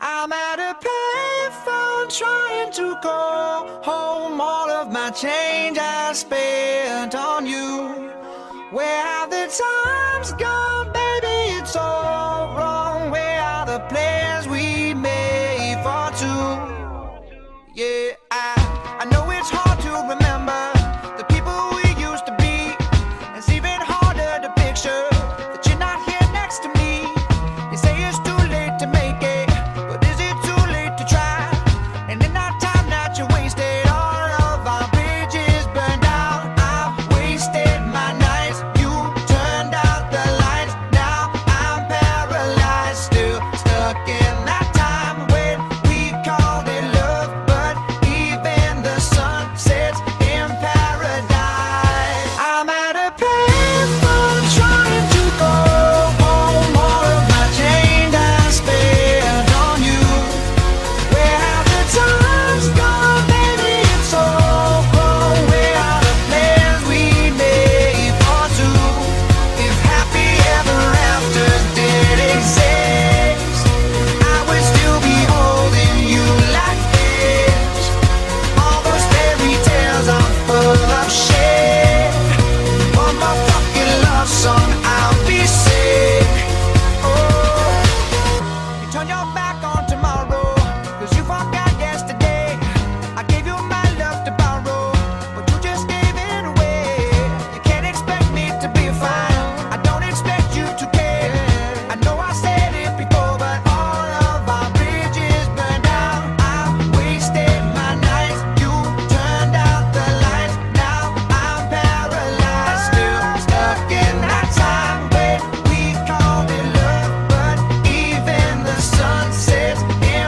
I'm at a payphone trying to call home. All of my change I spent on you. Where have the times gone, baby? It's all wrong. Where are the plans we made for two? Yeah, I know it's hard to remember the people we used to be. It's even harder to picture that you're not here next to me. You say it's too late to make it, but is it too late to try? And in that time that you wasted, all of our bridges burned out. I've wasted my nights, you turned out the lights. Now I'm paralyzed, still stuck in that time when we called it love. But even the sun sets in paradise. I'm at a payphone trying to go home. All of my change I spent on you. Where have the times gone, baby? It's all wrong. Where are the plans we made for two? If happy ever after did exist, I would still be holding you like this. All those fairy tales are full of shit. One more fucking love song, I'll be sick. Oh, you turn your back on tomorrow, cause you forgot yesterday. I gave you my love to borrow, but you just gave it away. You can't expect me to be fine, I don't expect you to care. I know I said it before, but all of our bridges burned out. I wasted my nights, you turned out the lights. Now I'm paralyzed, still stuck in that time when we called it love. But even the sun sets in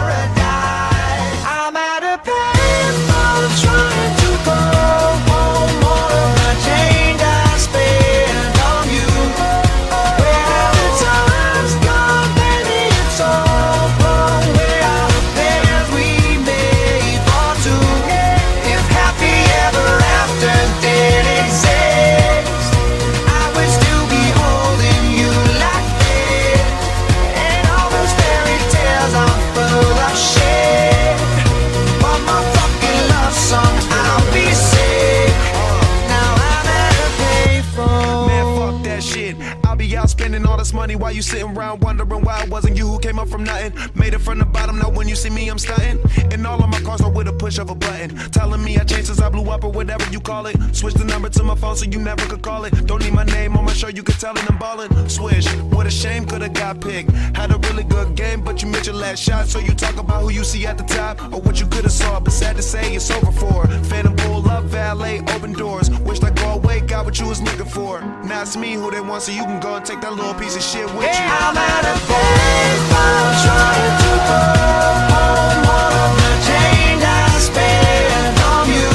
paradise. I'm at a payphone trying to go home. All of my change I spent on you. Where have the times gone, baby? It's all wrong. Where are the plans we made for two? If happy ever after did exist, I would still be holding you like this. And all those fairy tales are full of shit. One more fucking love song, I'll be sick. Now I'm at a payphone. Man, fuck that shit. I'll be out spending all this money while you sitting around wondering why it wasn't you who came up from nothing. Made it from the bottom, now when you see me, I'm stunting. And all of my cars are with a push of a button. Telling me I changed since I blew up or whatever you call it. Switch the number to my phone so you never could call it. Don't need my name on my shirt, you could tell it I'm ballin'. Swish, what a shame, could've got picked. Had a really good game, but you missed your last shot. So you talk about who you see at the top or what you could've saw. But sad to say, it's over for. Phantom pull up, valet, open doors. Wished I go away, got what you was looking for. Now it's me who they want, so you can go and take that little piece of shit with you. I'm at a payphone trying to go home. All of my change I spent on you.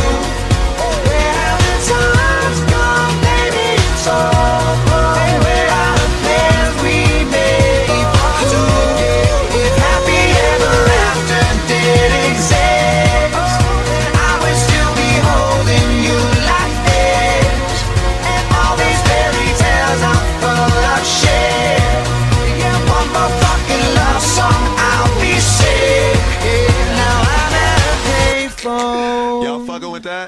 Where have the times gone, baby? It's all wrong. Where are the plans we made for two? If happy ever after did exist, I would still be holding you like this. And all these fairy tales are full of shit. Yeah, one more fucking love song, I'll be sick. Yeah, now I'm at a payphone. Y'all fucking with that?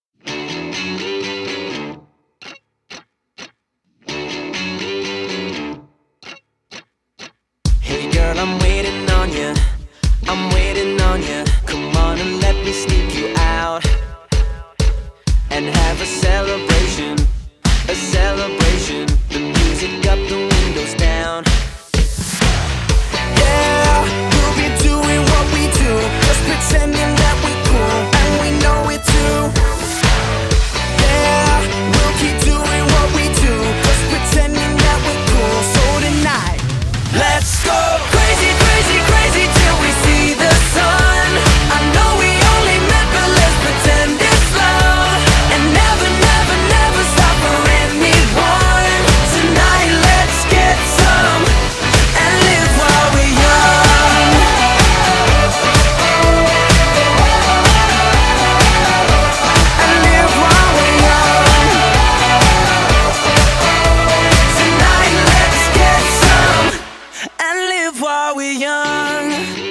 Hey girl, I'm waiting on you. I'm waiting on you. Come on and let me sneak you out and have a celebration. A celebration. The music up, the windows down. Yeah, we'll be doing what we do, just pretending that we're cool, and we know it too. Yeah, we'll keep doing what we do, just pretending that we're cool. So tonight, let's go crazy, crazy, crazy till we see the sun. I know we only met, but let's pretend it's love, and never, never, never stop for anyone. live while we're young.